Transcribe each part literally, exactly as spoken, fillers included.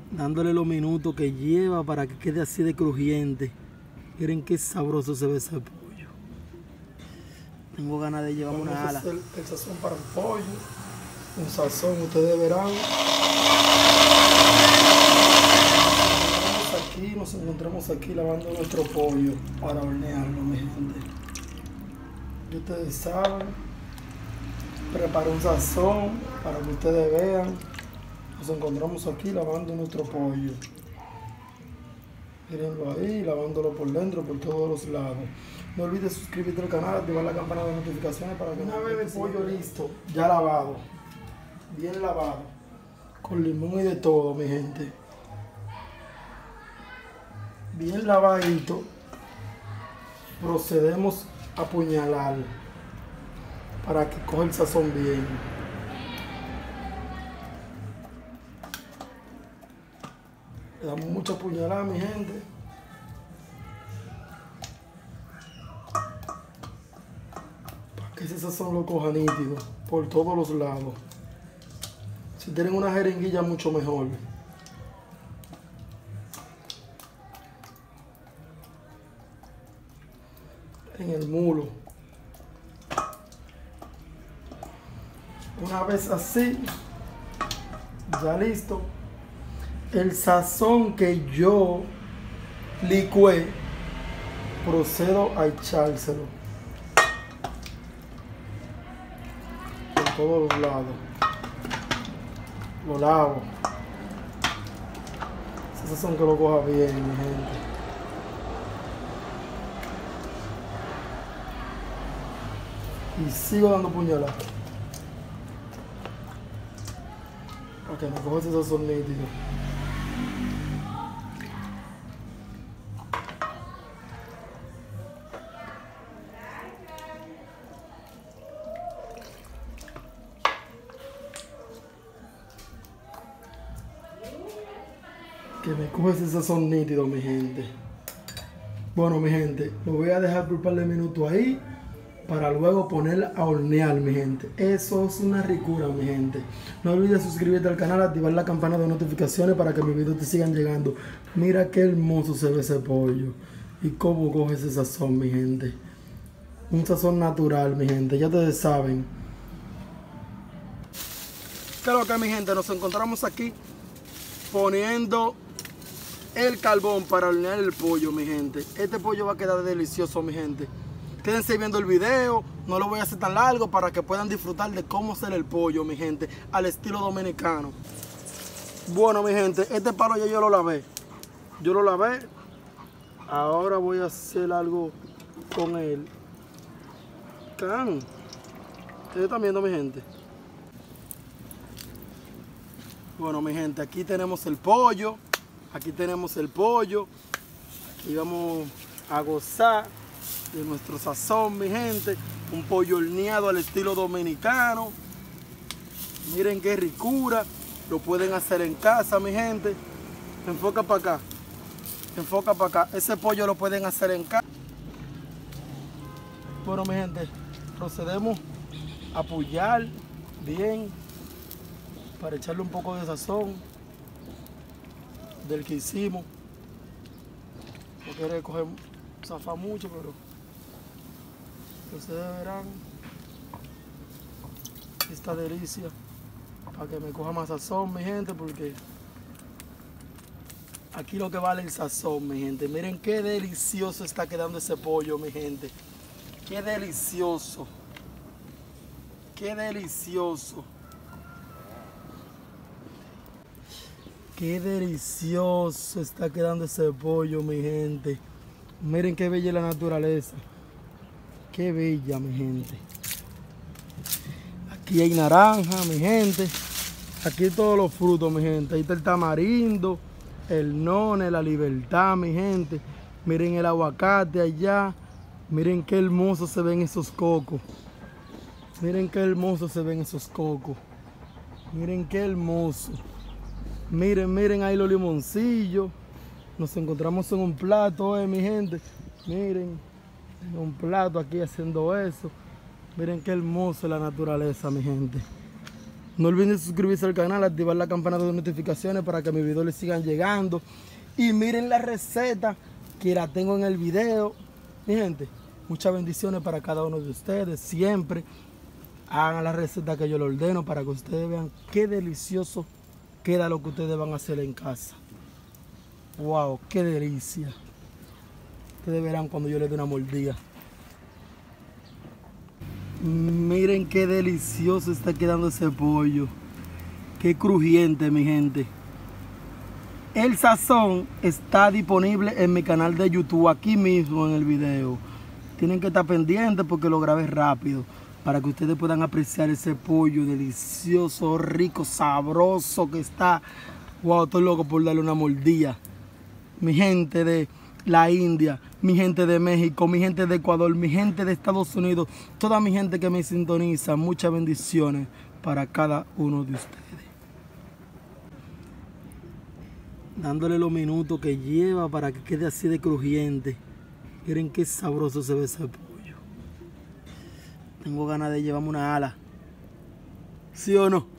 dándole los minutos que lleva para que quede así de crujiente. Miren qué sabroso se ve ese pollo. Tengo ganas de llevarme Vamos una a ala. hacer el sazón para el pollo. Un sazón, ustedes verán. Aquí nos encontramos aquí lavando nuestro pollo para hornearlo, mi gente. Y ustedes saben, preparo un sazón para que ustedes vean. Nos encontramos aquí lavando nuestro pollo. Mírenlo ahí, lavándolo por dentro, por todos los lados. No olvides suscribirte al canal, activar la campana de notificaciones para que una vez el pollo listo, ya lavado, bien lavado, con limón y de todo, mi gente. Bien lavadito, procedemos a apuñalar para que coja el sazón bien. Le damos mucha puñalada, mi gente. Para que ese sazón lo coja nítido por todos los lados. Si tienen una jeringuilla, mucho mejor. En el mulo. Una vez así, ya listo. El sazón que yo licué, procedo a echárselo por todos los lados. Lo lavo. Ese sazón que lo coja bien, mi gente. Y sigo dando puñaladas para que me coja ese sazón nítido. Que me coja ese sazón nítido, mi gente. Bueno, mi gente, lo voy a dejar por un par de minutos ahí para luego poner a hornear, mi gente. Eso es una ricura, mi gente. No olvides suscribirte al canal, activar la campana de notificaciones para que mis videos te sigan llegando. Mira qué hermoso se ve ese pollo. Y cómo coge ese sazón, mi gente. Un sazón natural, mi gente. Ya ustedes saben. Claro que, mi gente, nos encontramos aquí poniendo el carbón para hornear el pollo, mi gente. Este pollo va a quedar delicioso, mi gente. Quédense viendo el video, no lo voy a hacer tan largo para que puedan disfrutar de cómo hacer el pollo, mi gente, al estilo dominicano. Bueno, mi gente, este palo ya yo lo lavé. Yo lo lavé. Ahora voy a hacer algo con él. Can. ¿Ustedes están viendo, mi gente? Bueno, mi gente, aquí tenemos el pollo. Aquí tenemos el pollo. Aquí vamos a gozar de nuestro sazón, mi gente. Un pollo horneado al estilo dominicano. Miren qué ricura. Lo pueden hacer en casa, mi gente. Enfoca para acá. Enfoca para acá. Ese pollo lo pueden hacer en casa. Bueno, mi gente, procedemos a apoyar bien para echarle un poco de sazón del que hicimos. No quiere coger zafar mucho, pero ustedes verán esta delicia para que me coja más sazón, mi gente, porque aquí lo que vale el sazón, mi gente. Miren qué delicioso está quedando ese pollo, mi gente. Qué delicioso. Qué delicioso. Qué delicioso está quedando ese pollo, mi gente. Miren qué bella la naturaleza. Qué bella, mi gente. Aquí hay naranja, mi gente. Aquí todos los frutos, mi gente. Ahí está el tamarindo, el none, la libertad, mi gente. Miren el aguacate allá. Miren qué hermoso se ven esos cocos. Miren qué hermoso se ven esos cocos. Miren qué hermoso. Miren, miren ahí los limoncillos. Nos encontramos en un plato, eh, mi gente. Miren, en un plato aquí haciendo eso. Miren qué hermoso es la naturaleza, mi gente. No olviden suscribirse al canal, activar la campana de notificaciones para que mis videos les sigan llegando. Y miren la receta que la tengo en el video. Mi gente, muchas bendiciones para cada uno de ustedes. Siempre hagan la receta que yo le ordeno para que ustedes vean qué delicioso queda lo que ustedes van a hacer en casa. Wow, qué delicia. Ustedes verán cuando yo les dé una mordida. Miren qué delicioso está quedando ese pollo. Qué crujiente, mi gente. El sazón está disponible en mi canal de YouTube, aquí mismo en el video. Tienen que estar pendientes porque lo grabé rápido, para que ustedes puedan apreciar ese pollo delicioso, rico, sabroso que está. Wow, estoy loco por darle una mordida. Mi gente de la India, mi gente de México, mi gente de Ecuador, mi gente de Estados Unidos, toda mi gente que me sintoniza, muchas bendiciones para cada uno de ustedes. Dándole los minutos que lleva para que quede así de crujiente. Miren qué sabroso se ve ese pollo. Tengo ganas de llevarme una ala. ¿Sí o no?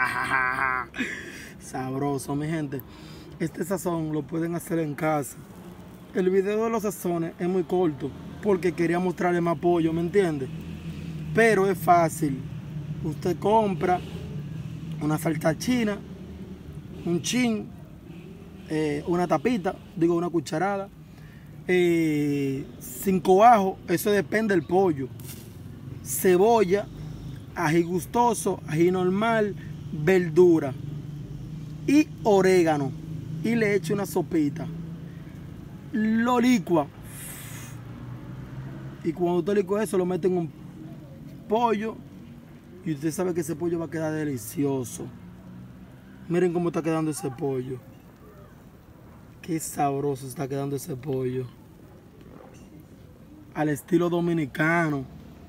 Sabroso, mi gente. Este sazón lo pueden hacer en casa. El video de los sazones es muy corto porque quería mostrarle más pollo, ¿me entiende? Pero es fácil. Usted compra una salsa china, un chin, eh, una tapita, digo una cucharada, eh, cinco ajos, eso depende del pollo, cebolla, ají gustoso, ají normal, verdura y orégano, y le echo una sopita. Lo licua y cuando usted licua eso lo mete en un pollo y usted sabe que ese pollo va a quedar delicioso. Miren cómo está quedando ese pollo, qué sabroso está quedando ese pollo al estilo dominicano.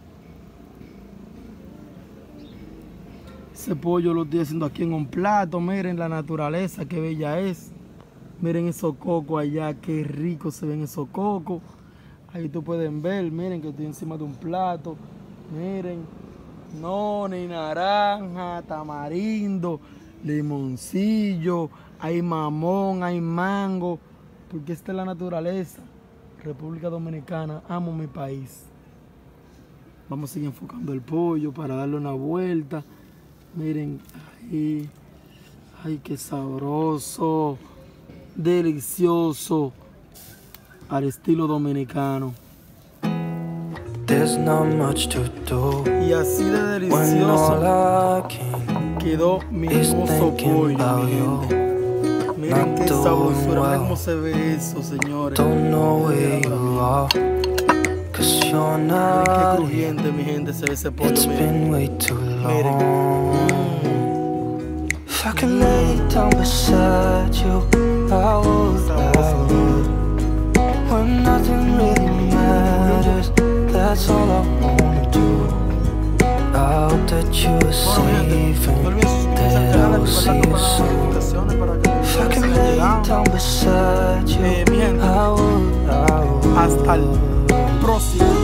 Ese pollo lo estoy haciendo aquí en un plato. Miren la naturaleza, qué bella es. Miren esos cocos allá, qué rico se ven esos cocos. Ahí tú pueden ver, miren que estoy encima de un plato. Miren, noni, naranja, tamarindo, limoncillo, hay mamón, hay mango. Porque esta es la naturaleza. República Dominicana, amo mi país. Vamos a seguir enfocando el pollo para darle una vuelta. Miren, ahí, ay, qué sabroso. Delicioso al estilo dominicano. There's not much to do. Y así de delicioso quedó mi hermoso pollo, mi gente. Miren qué sabrosura, miren cómo se ve eso, señores. Don't know where you are, 'cause you're Miren not qué crujiente, mi gente, se ve ese pollo. It's been Miren, way too miren. long. If I could lay down beside you, I would, I would. When nothing really matters, that's all I wanna do. I hope that you are safe and that I will see you soon. If I could lay down beside you, I would, I would. Hasta el próximo.